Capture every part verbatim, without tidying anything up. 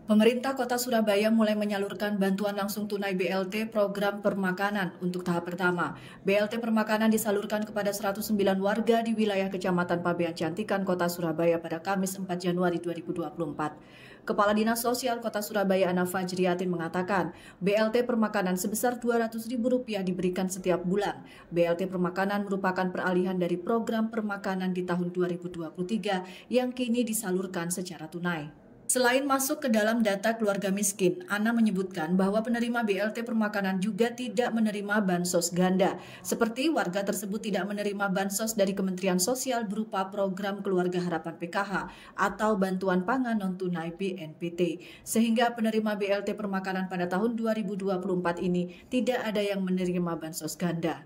Pemerintah Kota Surabaya mulai menyalurkan bantuan langsung tunai B L T program permakanan untuk tahap pertama. B L T permakanan disalurkan kepada seratus sembilan warga di wilayah Kecamatan Pabean Cantikan, Kota Surabaya pada Kamis empat Januari dua ribu dua puluh empat. Kepala Dinas Sosial Kota Surabaya Ana Fajriatin mengatakan, B L T permakanan sebesar dua ratus ribu rupiah diberikan setiap bulan. B L T permakanan merupakan peralihan dari program permakanan di tahun dua ribu dua puluh tiga yang kini disalurkan secara tunai. Selain masuk ke dalam data keluarga miskin, Ana menyebutkan bahwa penerima B L T permakanan juga tidak menerima bansos ganda. Seperti warga tersebut tidak menerima bansos dari Kementerian Sosial berupa program Keluarga Harapan P K H atau bantuan pangan non-tunai B N P T. Sehingga penerima B L T permakanan pada tahun dua ribu dua puluh empat ini tidak ada yang menerima bansos ganda.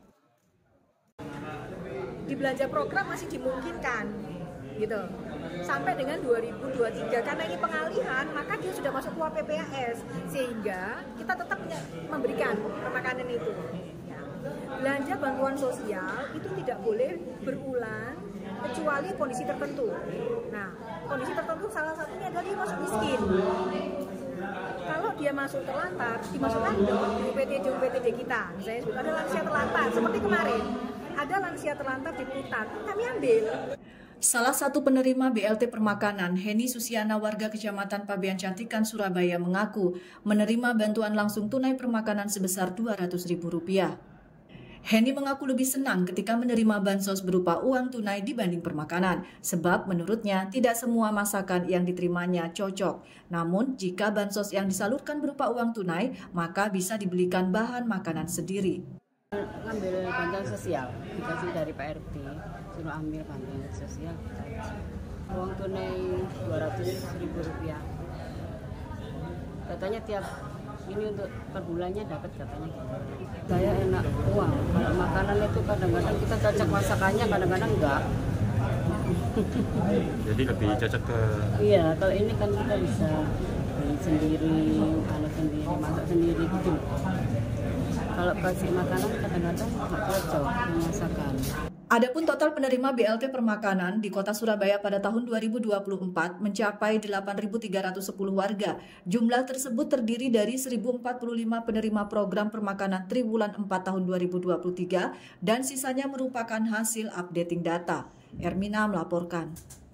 Di belanja program masih dimungkinkan, gitu. Sampai dengan dua ribu dua puluh tiga, karena ini pengalihan, maka dia sudah masuk kuap P P A S, sehingga kita tetap memberikan permakanan itu. Ya. Belanja bantuan sosial itu tidak boleh berulang kecuali kondisi tertentu. Nah, kondisi tertentu salah satunya adalah dia masuk miskin. Kalau dia masuk terlantar, dimasukkan dong di U P T D U P T D kita. Misalnya ada lansia terlantar, seperti kemarin ada lansia terlantar di Putat, kami ambil. Salah satu penerima B L T permakanan, Heni Susiana warga Kecamatan Pabean Cantikan, Surabaya mengaku menerima bantuan langsung tunai permakanan sebesar dua ratus ribu rupiah. Heni mengaku lebih senang ketika menerima bansos berupa uang tunai dibanding permakanan, sebab menurutnya tidak semua masakan yang diterimanya cocok. Namun, jika bansos yang disalurkan berupa uang tunai, maka bisa dibelikan bahan makanan sendiri. Ngambil bantuan sosial, dikasih dari P R T, suruh ambil bantuan sosial, uang tunai dua ratus ribu rupiah. Katanya tiap ini untuk per bulannya dapat katanya gitu. Saya enak uang, kalau makanan itu kadang-kadang kita cocok masakannya, kadang-kadang enggak. Jadi lebih cocok ke... Iya, kalau ini kan kita bisa beli sendiri, kalau sendiri, masak sendiri gitu. Kalau kasih makanan kadang-kadang nggak cocok masakan. Adapun total penerima B L T permakanan di Kota Surabaya pada tahun dua ribu dua puluh empat mencapai delapan ribu tiga ratus sepuluh warga. Jumlah tersebut terdiri dari seribu empat puluh lima penerima program permakanan triwulan empat tahun dua ribu dua puluh tiga dan sisanya merupakan hasil updating data. Ermina melaporkan.